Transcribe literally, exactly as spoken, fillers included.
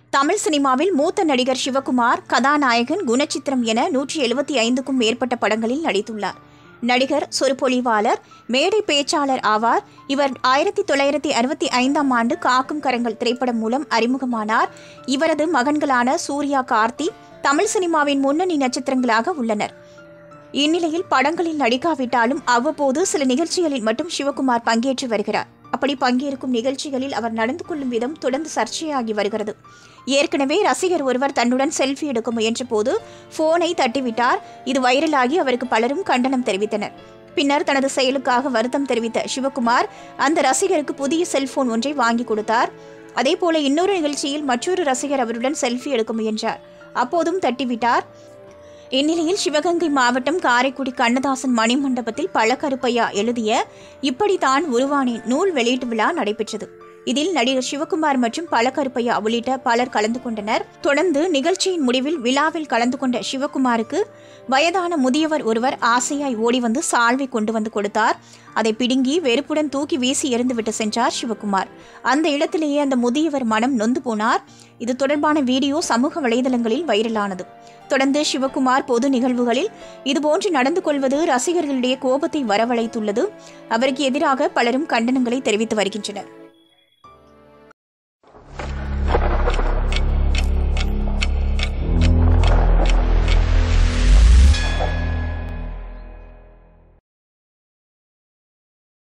தமிழ் சினிமாவில் மூத்த நடிகர் சிவகுமார் கதாநாயகன், குணச்சித்திரம் என நூற்றி எழுபத்தி ஐந்துக்கும் மேற்பட்ட படங்களில் நடித்துள்ளார். நடிகர், சொற்பொழிவாளர், மேடை பேச்சாளர் ஆவார். இவர் ஆயிரத்தி தொள்ளாயிரத்தி அறுபத்தி ஐந்தாம் ஆண்டு காக்கும் கரங்கள் திரைப்படம் மூலம் அறிமுகமானார். இவரது மகன்களான சூர்யா, கார்த்திக் தமிழ் சினிமாவின் முன்னணி நட்சத்திரங்களாக உள்ளனர். இந்நிலையில் படங்களில் நடிக்காவிட்டாலும் அவ்வப்போது சில நிகழ்ச்சிகளில் மட்டும் சிவகுமார் பங்கேற்று வருகிறார். அப்படி பங்கேற்கும் நிகழ்ச்சிகளில் அவர் நடந்து கொள்ளும் விதம் தொடர்ந்து சர்ச்சையாகி வருகிறது. ஏற்கனவே ரசிகர் ஒருவர் தன்னுடன் செல்ஃபி எடுக்க முயன்ற போது போனை தட்டிவிட்டார். இது வைரலாகி அவருக்கு பலரும் கண்டனம் தெரிவித்தனர். பின்னர் தனது செயலுக்காக வருத்தம் தெரிவித்த சிவகுமார் அந்த ரசிகருக்கு புதிய செல்போன் ஒன்றை வாங்கி கொடுத்தார். அதேபோல இன்னொரு நிகழ்ச்சியில் மற்றொரு ரசிகர் அவருடன் செல்ஃபி எடுக்க முயன்றார். அப்போதும் தட்டிவிட்டார். இந்நிலையில் சிவகங்கை மாவட்டம் காரைக்குடி கண்ணதாசன் மணிமண்டபத்தில் பழக்கருப்பையா எழுதிய இப்படித்தான் உருவானேன் நூல் வெளியீட்டு விழா நடைபெற்றது. இதில் நடிகர் சிவகுமார் மற்றும் பழக்கருப்பையா உள்ளிட்ட பலர் கலந்து கொண்டனர். தொடர்ந்து நிகழ்ச்சியின் முடிவில் விழாவில் கலந்து கொண்ட சிவகுமாருக்கு வயதான முதியவர் ஒருவர் ஆசையாய் ஓடி வந்து சால்வை கொண்டு வந்து கொடுத்தார். அதை பிடுங்கி வெறுப்புடன் தூக்கி வீசி எறிந்துவிட்டு சென்றார் சிவகுமார். அந்த இடத்திலேயே அந்த முதியவர் மனம் நொந்து போனார். இது தொடர்பான வீடியோ சமூக வலைதளங்களில் வைரலானது. தொடர்ந்து சிவகுமார் பொது நிகழ்வுகளில் இதுபோன்று நடந்து கொள்வது ரசிகர்களுடைய கோபத்தை வரவழைத்துள்ளது. அவருக்கு எதிராக பலரும் கண்டனங்களை தெரிவித்து வருகின்றனர்.